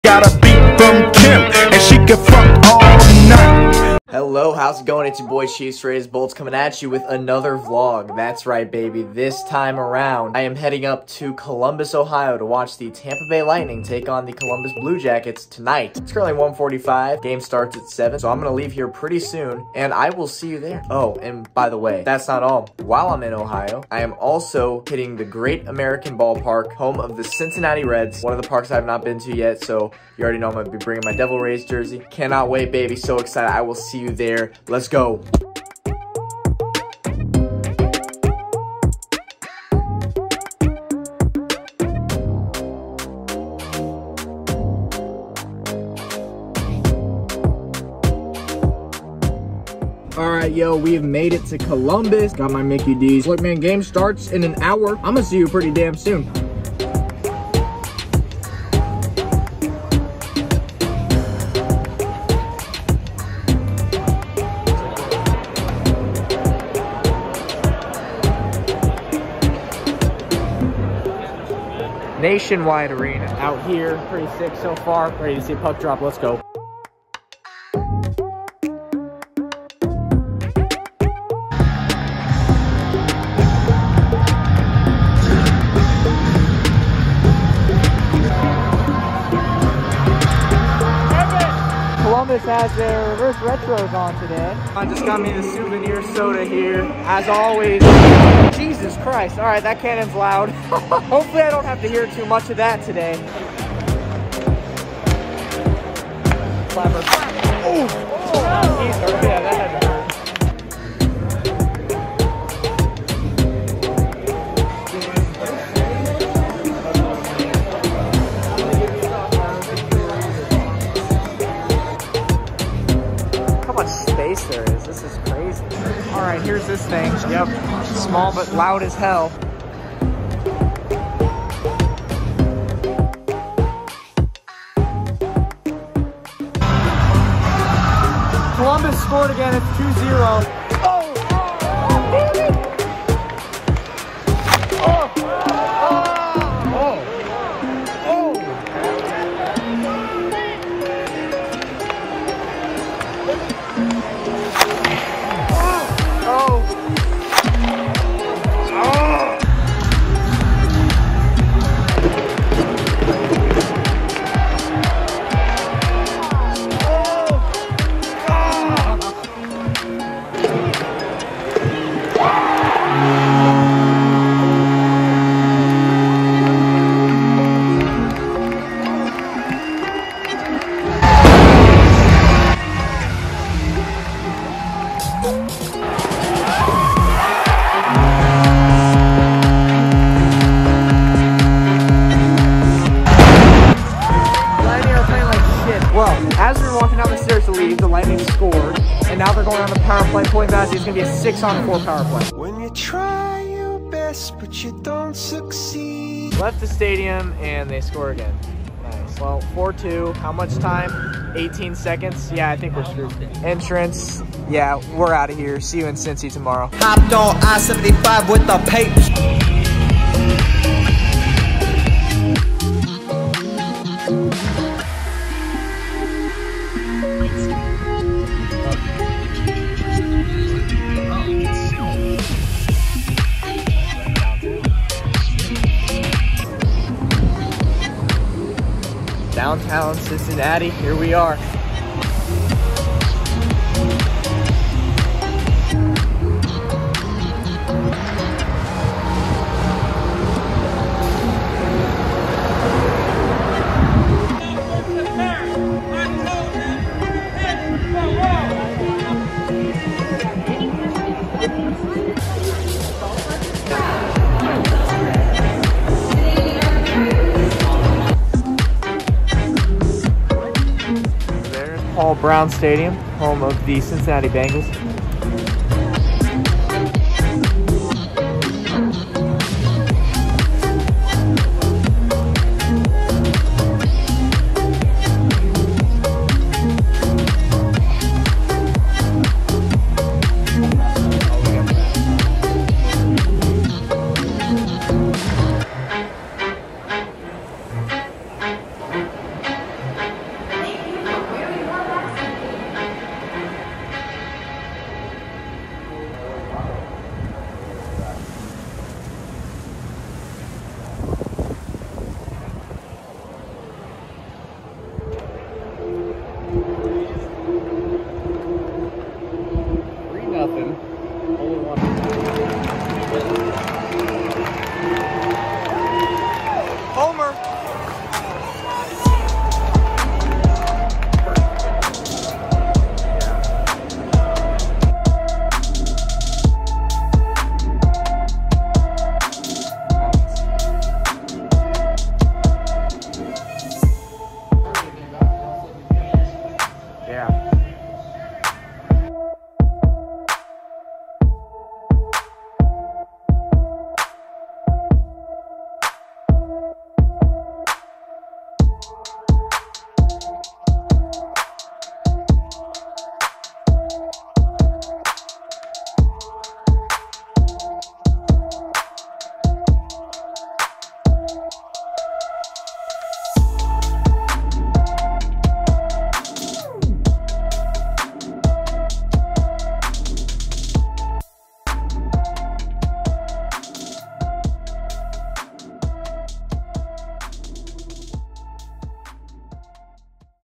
Got a beat from Kim, and she can fuck all night. Hello, how's it going? It's your boy Chiefs Rays Bolts coming at you with another vlog. That's right, baby. This time around, I am heading up to Columbus, Ohio to watch the Tampa Bay Lightning take on the Columbus Blue Jackets tonight. It's currently 1:45. Game starts at 7, so I'm going to leave here pretty soon, and I will see you there. Oh, and by the way, that's not all. While I'm in Ohio, I am also hitting the Great American Ballpark, home of the Cincinnati Reds, one of the parks I have not been to yet, so you already know I'm going to be bringing my Devil Rays jersey. Cannot wait, baby. So excited. I will see you there. Let's go. Alright, yo, we have made it to Columbus. Got my Mickey D's. Look, man, game starts in an hour. I'm gonna see you pretty damn soon. Nationwide Arena out here, pretty sick so far. Ready to see a puck drop. Let's go. Columbus has their reverse retros on today. I just got me the souvenir soda here, as always. Jesus Christ. All right, that cannon's loud. Hopefully I don't have to hear too much of that today. Flapper. Oh! Yeah, that had to hurt. How much space there is. This is crazy. All right, here's this thing. Yep, small but loud as hell. Columbus scored again. It's 2-0. As we were walking down the stairs to leave, the Lightning scored, and now they're going on the power play. Pulling back, it's going to be a 6-on-4 power play. When you try your best, but you don't succeed. Left the stadium, and they score again. Nice. Well, 4-2. How much time? 18 seconds. Yeah, I think we're screwed. Entrance. Yeah, we're out of here. See you in Cincy tomorrow. Hopped on I-75 with the papers. Downtown Cincinnati, here we are. Paul Brown Stadium, home of the Cincinnati Bengals.